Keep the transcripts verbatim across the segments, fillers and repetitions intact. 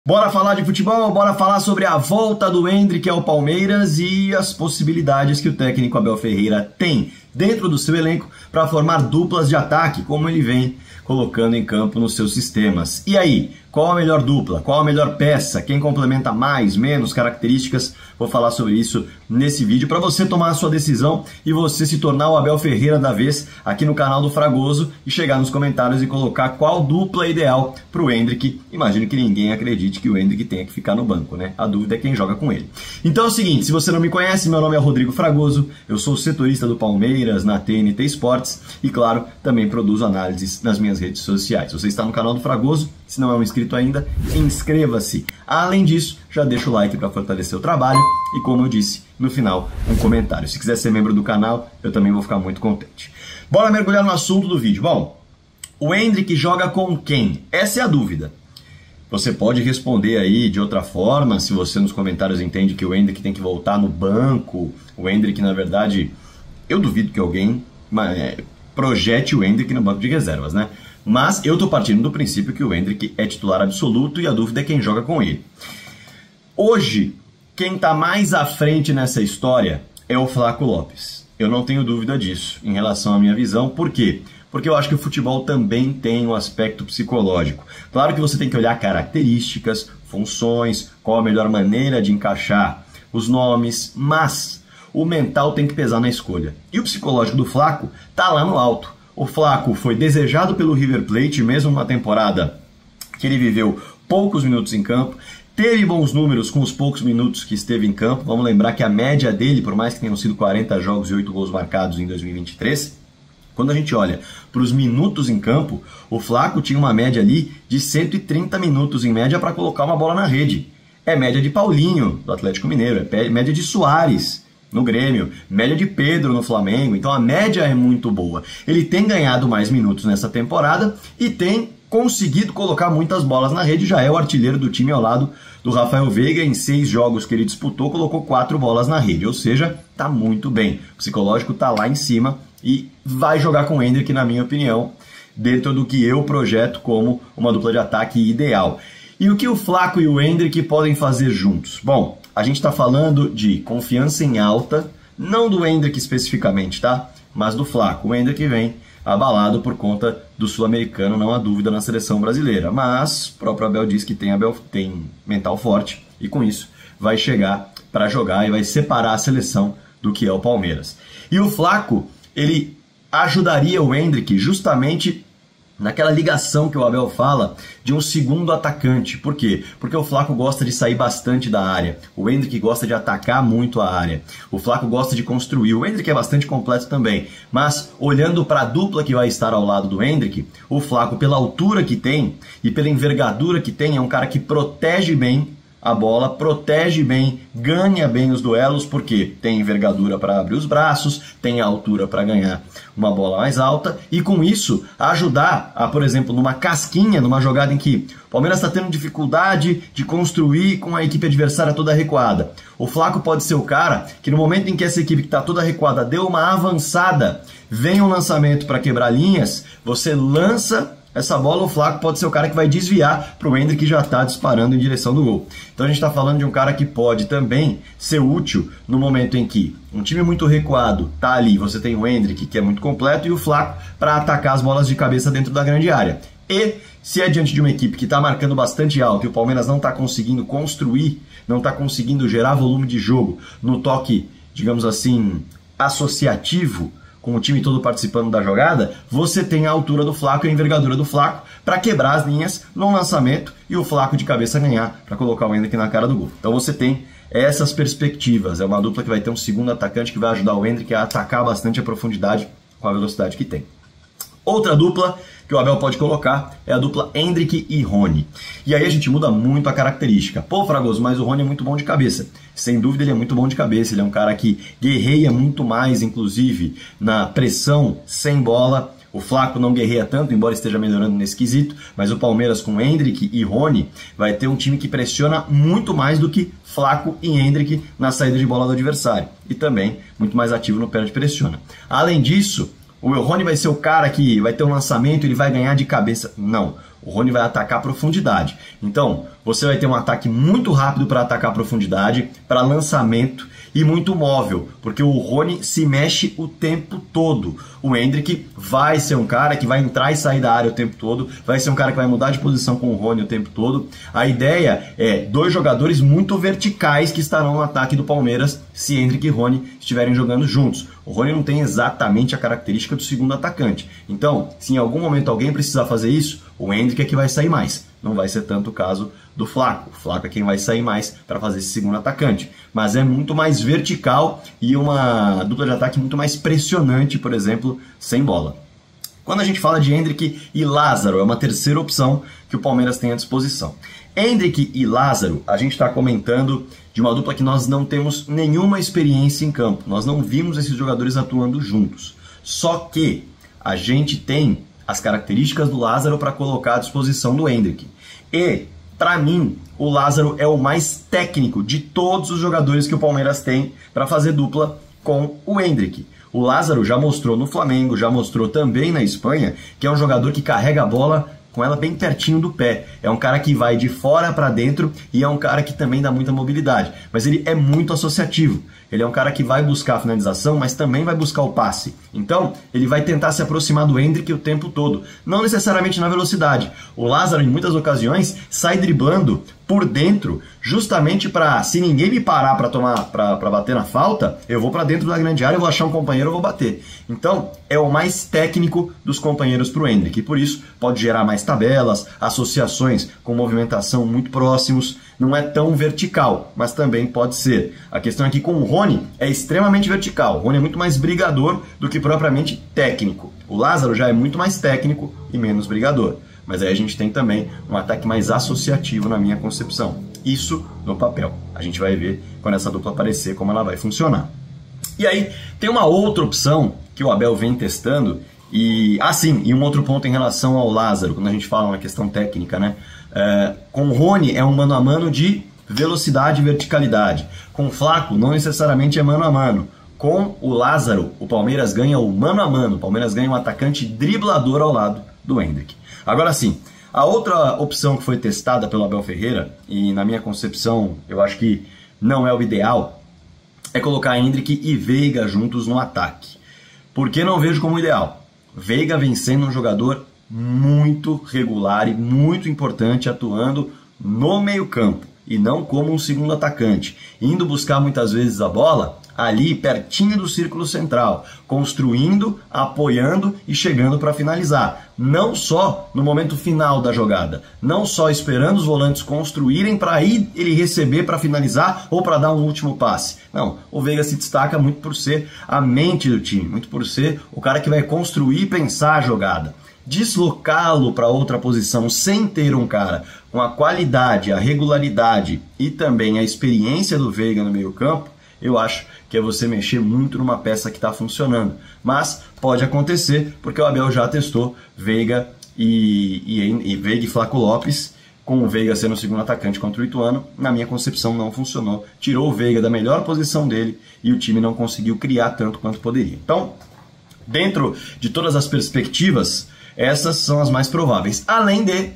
Bora falar de futebol, bora falar sobre a volta do Endrick ao Palmeiras e as possibilidades que o técnico Abel Ferreira tem dentro do seu elenco para formar duplas de ataque, como ele vem colocando em campo nos seus sistemas. E aí, qual a melhor dupla? Qual a melhor peça? Quem complementa mais, menos características? Vou falar sobre isso nesse vídeo para você tomar a sua decisão e você se tornar o Abel Ferreira da vez aqui no canal do Fragoso e chegar nos comentários e colocar qual dupla ideal para o Endrick. Imagino que ninguém acredite que o Endrick tenha que ficar no banco, né? A dúvida é quem joga com ele. Então é o seguinte, se você não me conhece, meu nome é Rodrigo Fragoso, eu sou setorista do Palmeiras na T N T Esportes e, claro, também produzo análises nas minhas redes sociais. Você está no canal do Fragoso, se não é um inscrito ainda, inscreva-se. Além disso, já deixa o like para fortalecer o trabalho e, como eu disse, no final, um comentário. Se quiser ser membro do canal, eu também vou ficar muito contente. Bora mergulhar no assunto do vídeo. Bom, o Endrick joga com quem? Essa é a dúvida. Você pode responder aí de outra forma, se você nos comentários entende que o Endrick tem que voltar no banco. O Endrick, na verdade, eu duvido que alguém é, projete o Endrick no banco de reservas, né? Mas eu tô partindo do princípio que o Endrick é titular absoluto e a dúvida é quem joga com ele. Hoje, quem tá mais à frente nessa história é o Flaco Lopes. Eu não tenho dúvida disso em relação à minha visão. Por quê? Porque eu acho que o futebol também tem um aspecto psicológico. Claro que você tem que olhar características, funções, qual a melhor maneira de encaixar os nomes, mas o mental tem que pesar na escolha. E o psicológico do Flaco tá lá no alto. O Flaco foi desejado pelo River Plate, mesmo numa temporada que ele viveu poucos minutos em campo, teve bons números com os poucos minutos que esteve em campo. Vamos lembrar que a média dele, por mais que tenham sido quarenta jogos e oito gols marcados em dois mil e vinte e três, quando a gente olha para os minutos em campo, o Flaco tinha uma média ali de cento e trinta minutos em média para colocar uma bola na rede. É média de Paulinho, do Atlético Mineiro, é média de Suárez no Grêmio, média de Pedro no Flamengo, então a média é muito boa. Ele tem ganhado mais minutos nessa temporada e tem conseguido colocar muitas bolas na rede, já é o artilheiro do time ao lado do Rafael Veiga. Em seis jogos que ele disputou, colocou quatro bolas na rede, ou seja, tá muito bem. O psicológico tá lá em cima e vai jogar com o Endrick, na minha opinião, dentro do que eu projeto como uma dupla de ataque ideal. E o que o Flaco e o Endrick podem fazer juntos? Bom, a gente está falando de confiança em alta, não do Endrick especificamente, tá? Mas do Flaco. O Endrick vem abalado por conta do sul-americano, não há dúvida, na seleção brasileira. Mas o próprio Abel diz que tem, Abel, tem mental forte e com isso vai chegar para jogar e vai separar a seleção do que é o Palmeiras. E o Flaco, ele ajudaria o Endrick justamente naquela ligação que o Abel fala de um segundo atacante. Por quê? Porque o Flaco gosta de sair bastante da área. O Endrick gosta de atacar muito a área. O Flaco gosta de construir. O Endrick é bastante completo também. Mas, olhando para a dupla que vai estar ao lado do Endrick, o Flaco, pela altura que tem e pela envergadura que tem, é um cara que protege bem a bola, protege bem, ganha bem os duelos, porque tem envergadura para abrir os braços, tem a altura para ganhar uma bola mais alta e com isso ajudar a, por exemplo, numa casquinha, numa jogada em que o Palmeiras está tendo dificuldade de construir com a equipe adversária toda recuada. O Flaco pode ser o cara que no momento em que essa equipe que está toda recuada deu uma avançada, vem um lançamento para quebrar linhas, você lança essa bola, o Flaco pode ser o cara que vai desviar para o Endrick, que já está disparando em direção do gol. Então a gente está falando de um cara que pode também ser útil no momento em que um time muito recuado está ali, você tem o Endrick, que é muito completo, e o Flaco para atacar as bolas de cabeça dentro da grande área. E se é diante de uma equipe que está marcando bastante alto e o Palmeiras não está conseguindo construir, não está conseguindo gerar volume de jogo no toque, digamos assim, associativo, com o time todo participando da jogada, você tem a altura do Flaco e a envergadura do Flaco para quebrar as linhas no lançamento e o Flaco de cabeça ganhar para colocar o Endrick na cara do gol. Então você tem essas perspectivas. É uma dupla que vai ter um segundo atacante que vai ajudar o Endrick a atacar bastante a profundidade com a velocidade que tem. Outra dupla que o Abel pode colocar é a dupla Endrick e Rony. E aí a gente muda muito a característica. Pô, Fragoso, mas o Rony é muito bom de cabeça. Sem dúvida ele é muito bom de cabeça. Ele é um cara que guerreia muito mais, inclusive, na pressão sem bola. O Flaco não guerreia tanto, embora esteja melhorando nesse quesito, mas o Palmeiras com Endrick e Rony vai ter um time que pressiona muito mais do que Flaco e Endrick na saída de bola do adversário. E também muito mais ativo no pênalti pressiona. Além disso, o Rony vai ser o cara que vai ter um lançamento, ele vai ganhar de cabeça. Não. O Rony vai atacar a profundidade. Então, você vai ter um ataque muito rápido para atacar a profundidade, para lançamento e muito móvel, porque o Rony se mexe o tempo todo. O Endrick vai ser um cara que vai entrar e sair da área o tempo todo, vai ser um cara que vai mudar de posição com o Rony o tempo todo. A ideia é dois jogadores muito verticais que estarão no ataque do Palmeiras se Endrick e Rony estiverem jogando juntos. O Rony não tem exatamente a característica do segundo atacante. Então, se em algum momento alguém precisar fazer isso, o Endrick é que vai sair mais. Não vai ser tanto o caso do Flaco. O Flaco é quem vai sair mais para fazer esse segundo atacante. Mas é muito mais vertical e uma dupla de ataque muito mais pressionante, por exemplo, sem bola. Quando a gente fala de Endrick e Lázaro, é uma terceira opção que o Palmeiras tem à disposição. Endrick e Lázaro, a gente está comentando de uma dupla que nós não temos nenhuma experiência em campo. Nós não vimos esses jogadores atuando juntos. Só que a gente tem as características do Lázaro para colocar à disposição do Endrick. E, para mim, o Lázaro é o mais técnico de todos os jogadores que o Palmeiras tem para fazer dupla com o Endrick. O Lázaro já mostrou no Flamengo, já mostrou também na Espanha, que é um jogador que carrega a bola com ela bem pertinho do pé. É um cara que vai de fora para dentro e é um cara que também dá muita mobilidade. Mas ele é muito associativo. Ele é um cara que vai buscar a finalização, mas também vai buscar o passe. Então, ele vai tentar se aproximar do Endrick o tempo todo. Não necessariamente na velocidade. O Lázaro, em muitas ocasiões, sai driblando por dentro, justamente para, se ninguém me parar para tomar, para bater na falta, eu vou para dentro da grande área, eu vou achar um companheiro, eu vou bater. Então, é o mais técnico dos companheiros para o Endrick. E por isso, pode gerar mais tabelas, associações com movimentação muito próximos. Não é tão vertical, mas também pode ser. A questão é que com o Rony é extremamente vertical. O Rony é muito mais brigador do que propriamente técnico. O Lázaro já é muito mais técnico e menos brigador. Mas aí a gente tem também um ataque mais associativo na minha concepção. Isso no papel. A gente vai ver quando essa dupla aparecer como ela vai funcionar. E aí tem uma outra opção que o Abel vem testando. E, ah sim, e um outro ponto em relação ao Lázaro, quando a gente fala uma questão técnica, né? É, com o Rony é um mano a mano de velocidade e verticalidade. Com o Flaco não necessariamente é mano a mano. Com o Lázaro, o Palmeiras ganha o mano a mano. O Palmeiras ganha um atacante driblador ao lado do Endrick. Agora sim, a outra opção que foi testada pelo Abel Ferreira, e na minha concepção eu acho que não é o ideal, é colocar Endrick e Veiga juntos no ataque. Por que não vejo como ideal? Veiga vem sendo um jogador muito regular e muito importante atuando no meio-campo e não como um segundo atacante, indo buscar muitas vezes a bola ali pertinho do círculo central, construindo, apoiando e chegando para finalizar. Não só no momento final da jogada, não só esperando os volantes construírem para aí ele receber para finalizar ou para dar um último passe. Não, o Veiga se destaca muito por ser a mente do time, muito por ser o cara que vai construir e pensar a jogada. Deslocá-lo para outra posição sem ter um cara com a qualidade, a regularidade e também a experiência do Veiga no meio campo, eu acho que é você mexer muito numa peça que está funcionando. Mas pode acontecer, porque o Abel já testou Veiga e, e, e Veiga e Flaco Lopes, com o Veiga sendo o segundo atacante contra o Ituano. Na minha concepção não funcionou. Tirou o Veiga da melhor posição dele e o time não conseguiu criar tanto quanto poderia. Então, dentro de todas as perspectivas, essas são as mais prováveis. Além de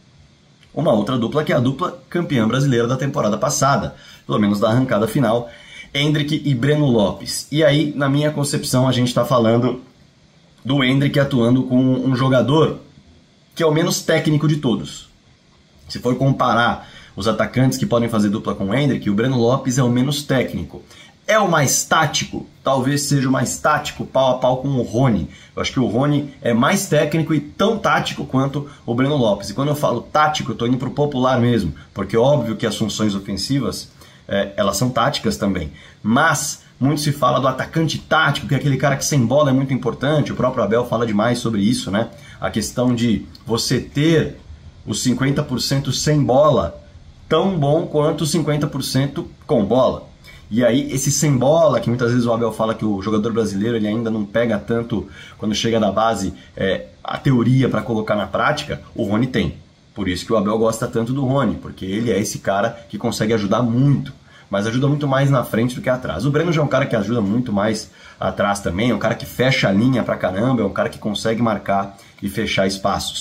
uma outra dupla, que é a dupla campeã brasileira da temporada passada, pelo menos da arrancada final, Endrick e Breno Lopes. E aí, na minha concepção, a gente está falando do Endrick atuando com um jogador que é o menos técnico de todos. Se for comparar os atacantes que podem fazer dupla com o Endrick, o Breno Lopes é o menos técnico. É o mais tático? Talvez seja o mais tático pau a pau com o Rony. Eu acho que o Rony é mais técnico e tão tático quanto o Breno Lopes. E quando eu falo tático, eu estou indo para o popular mesmo, porque é óbvio que as funções ofensivas, é, elas são táticas também. Mas muito se fala do atacante tático, que é aquele cara que sem bola é muito importante. O próprio Abel fala demais sobre isso, né? A questão de você ter os cinquenta por cento sem bola tão bom quanto os cinquenta por cento com bola. E aí esse sem bola, que muitas vezes o Abel fala que o jogador brasileiro ele ainda não pega tanto quando chega da base é, a teoria para colocar na prática, o Rony tem. Por isso que o Abel gosta tanto do Rony, porque ele é esse cara que consegue ajudar muito, mas ajuda muito mais na frente do que atrás. O Breno já é um cara que ajuda muito mais atrás também, é um cara que fecha a linha pra caramba, é um cara que consegue marcar e fechar espaços.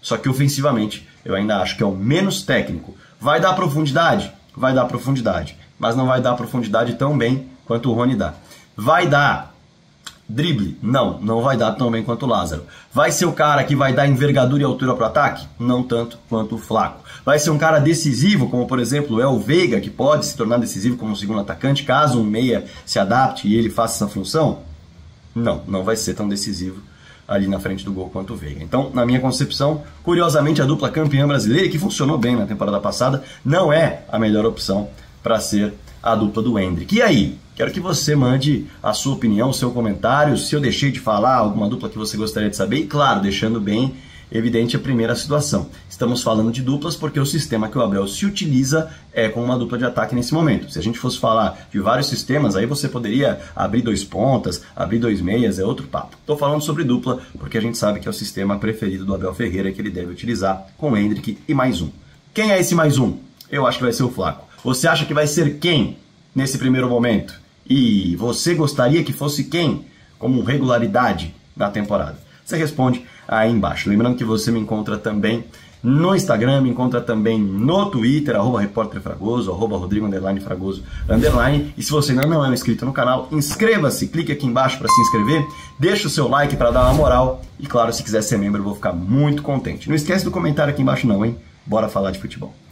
Só que ofensivamente eu ainda acho que é o menos técnico. Vai dar profundidade? Vai dar profundidade. Mas não vai dar profundidade tão bem quanto o Rony dá. Vai dar drible? Não, não vai dar tão bem quanto o Lázaro. Vai ser o cara que vai dar envergadura e altura para o ataque? Não tanto quanto o Flaco. Vai ser um cara decisivo, como por exemplo é o Veiga, que pode se tornar decisivo como segundo atacante, caso um meia se adapte e ele faça essa função? Não, não vai ser tão decisivo ali na frente do gol quanto o Veiga. Então, na minha concepção, curiosamente, a dupla campeã brasileira, que funcionou bem na temporada passada, não é a melhor opção para ser a dupla do Endrick. E aí? Quero que você mande a sua opinião, o seu comentário, se eu deixei de falar alguma dupla que você gostaria de saber, e claro, deixando bem evidente a primeira situação. Estamos falando de duplas porque o sistema que o Abel se utiliza é com uma dupla de ataque nesse momento. Se a gente fosse falar de vários sistemas, aí você poderia abrir dois pontas, abrir dois meias, é outro papo. Estou falando sobre dupla porque a gente sabe que é o sistema preferido do Abel Ferreira que ele deve utilizar com o Endrick e mais um. Quem é esse mais um? Eu acho que vai ser o Flaco. Você acha que vai ser quem nesse primeiro momento? E você gostaria que fosse quem como regularidade na temporada? Você responde aí embaixo. Lembrando que você me encontra também no Instagram, me encontra também no Twitter, arroba repórter Fragoso, arroba Rodrigo underline Fragoso underline. E se você ainda não é inscrito no canal, inscreva-se, clique aqui embaixo para se inscrever, deixa o seu like para dar uma moral e claro, se quiser ser membro eu vou ficar muito contente. Não esquece do comentário aqui embaixo não, hein? Bora falar de futebol.